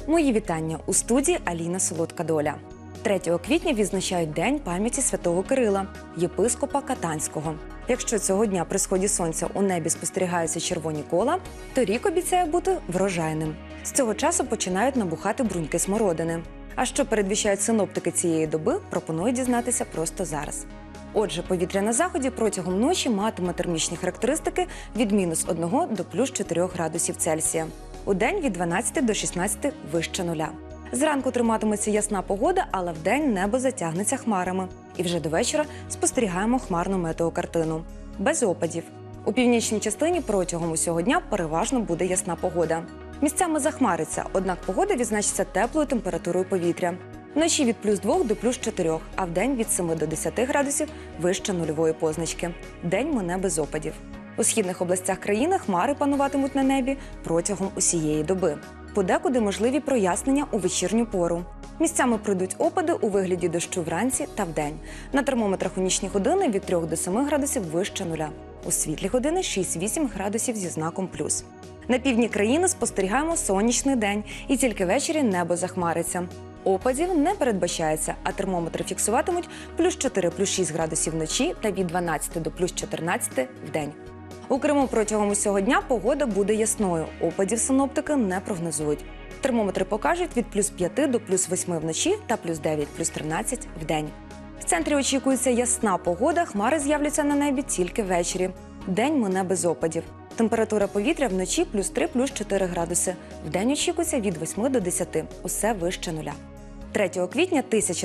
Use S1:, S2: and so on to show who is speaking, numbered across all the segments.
S1: Мої вітання! У студії Аліна Солодка Доля. 3 квітня відзначають День пам'яті святого Кирила, єпископа Катанського. Якщо цього дня при сході сонця у небі спостерігаються червоні кола, то рік обіцяє бути врожайним. З цього часу починають набухати бруньки смородини. А що передвіщають синоптики цієї доби, пропоную дізнатися просто зараз. Отже, повітря на заході протягом ночі матиме термічні характеристики від -1 до +4 градусів Цельсія. Удень від 12 до 16 вище нуля. Зранку триматиметься ясна погода, але вдень небо затягнеться хмарами. І вже до вечора спостерігаємо хмарну метеокартину. Без опадів. У північній частині протягом усього дня переважно буде ясна погода. Місцями захмариться, однак погода відзначиться теплою температурою повітря. Вночі від +2 до +4, а вдень від 7 до 10 градусів вище нульової позначки. День мине без опадів. У східних областях країни хмари пануватимуть на небі протягом усієї доби. Подекуди можливі прояснення у вечірню пору. Місцями пройдуть опади у вигляді дощу вранці та вдень. На термометрах у нічні години від 3 до 7 градусів вище нуля. У світлі години 6-8 градусів зі знаком плюс. На півдні країни спостерігаємо сонячний день, і тільки ввечері небо захмариться. Опадів не передбачається, а термометри фіксуватимуть +4, +6 градусів вночі та від 12 до +14 вдень. У Криму протягом усього дня погода буде ясною. Опадів синоптики не прогнозують. Термометри покажуть від +5 до +8 вночі та +9, +13 вдень. В центрі очікується ясна погода, хмари з'являться на небі тільки ввечері. День мине без опадів. Температура повітря вночі +3, +4 градуси. Вдень очікується від 8 до 10, усе вище нуля. 3 квітня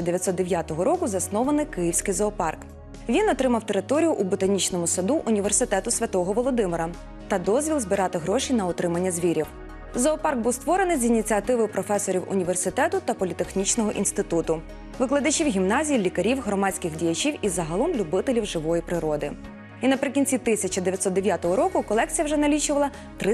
S1: 1909 року заснований Київський зоопарк. Він отримав територію у ботанічному саду Університету Святого Володимира та дозвіл збирати гроші на утримання звірів. Зоопарк був створений з ініціативи професорів університету та політехнічного інституту, викладачів гімназій, лікарів, громадських діячів і загалом любителів живої природи. І наприкінці 1909 року колекція вже налічувала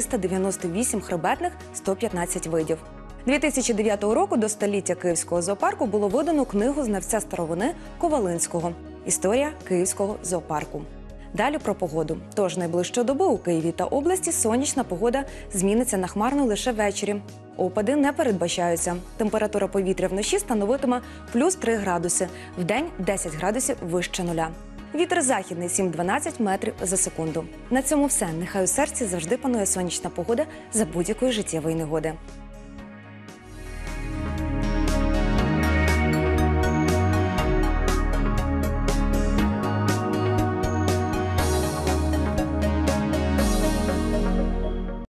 S1: 398 хребетних, 115 видів. 2009 року до століття Київського зоопарку було видано книгу знавця старовини Ковалинського «Історія Київського зоопарку». Далі про погоду. Тож найближчої доби у Києві та області сонячна погода зміниться на хмарну лише ввечері. Опади не передбачаються. Температура повітря вночі становитиме +3 градуси, вдень 10 градусів вище нуля. Вітер західний 7-12 метрів за секунду. На цьому все. Нехай у серці завжди панує сонячна погода за будь-якої життєвої негоди.